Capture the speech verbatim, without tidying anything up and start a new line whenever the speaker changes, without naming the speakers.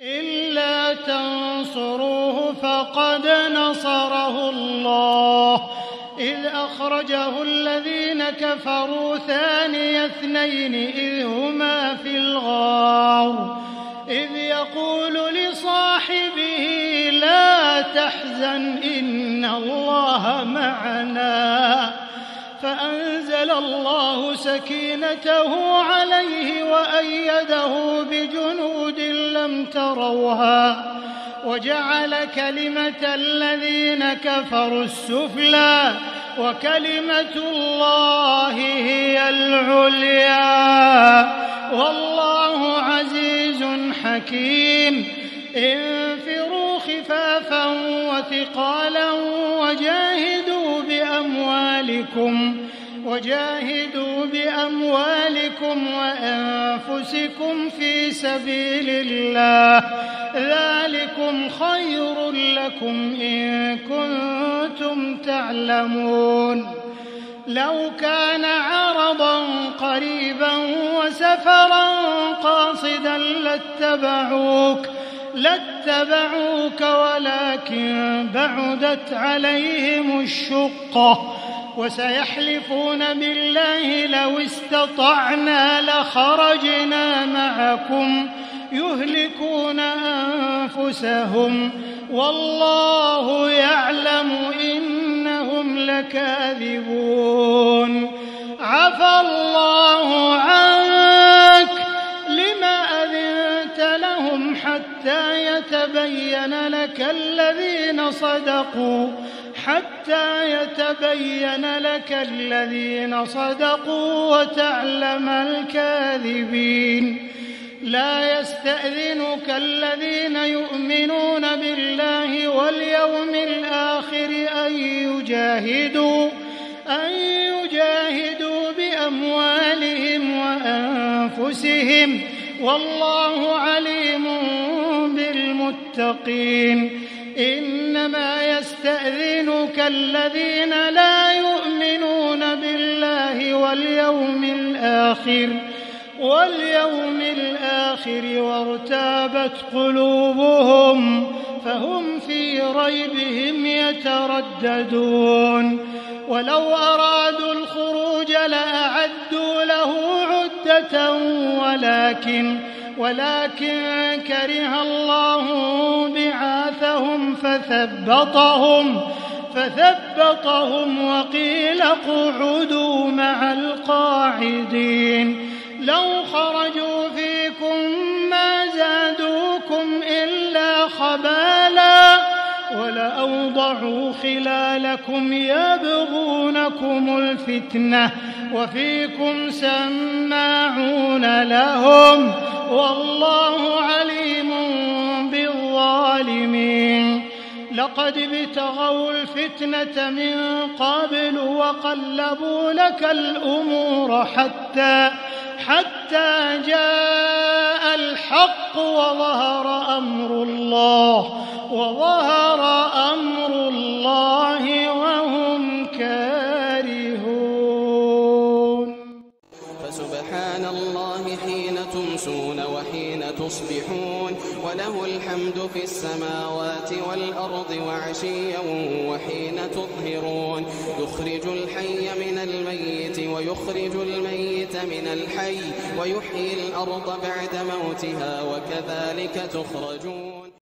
إلا تنصروه فقد نصره الله إذ أخرجه الذين كفروا ثاني اثنين إذ هما في الغار إذ يقول لصاحبه لا تحزن إن الله معنا فأنزل الله سكينته عليه وأيده بجنود لم تروها وجعل كلمة الذين كفروا السفلى وكلمة الله هي العليا والله عزيز حكيم. انفروا خفافا وثقالا وجاهدوا بأموالكم وجاهدوا بأموالكم وأنفسكم في سبيل الله ذلكم خير لكم إن كنتم تعلمون. لو كان عرضا قريبا وسفرا قاصدا لاتبعوك لاتبعوك ولكن بعدت عليهم الشقة وسيحلفون بالله لو استطعنا لخرجنا معكم يهلكون أنفسهم والله يعلم إنهم لكاذبون. عفى الله عنك لما أذنت لهم حتى يتبين لك الذين صدقوا حتى يتبين لك الذين صدقوا وتعلم الكاذبين. لا يستأذنك الذين يؤمنون بالله واليوم الآخر أن يجاهدوا أن يجاهدوا بأموالهم وأنفسهم والله عليم بالمتقين. إنما يستأذنك الذين لا يؤمنون بالله واليوم الآخر واليوم الآخر وارتابت قلوبهم فهم في ريبهم يترددون. ولو أرادوا الخروج لأعدوا له عدة ولكن ولكن كره الله بعاثهم فثبطهم فثبطهم وقيل اقعدوا مع القاعدين. لو خرجوا فيكم ما زادوكم إلا خبالا ولأوضعوا خلالكم يبغونكم الفتنة وفيكم سماعون لهم والله عليم بالظالمين. لقد ابتغوا الفتنة من قبل وقلبوا لك الأمور حتى حتى جاء الحق وظهر أمر الله وظهر أمر الله وهم كارهون.
فسبحان الله حين تمسون وحين تصبحون وله الحمد في السماوات والأرض وعشيا وحين تظهرون. يخرج الحي من الميت ويخرج الميت من الحي ويحيي الأرض بعد موتها وكذلك تخرجون.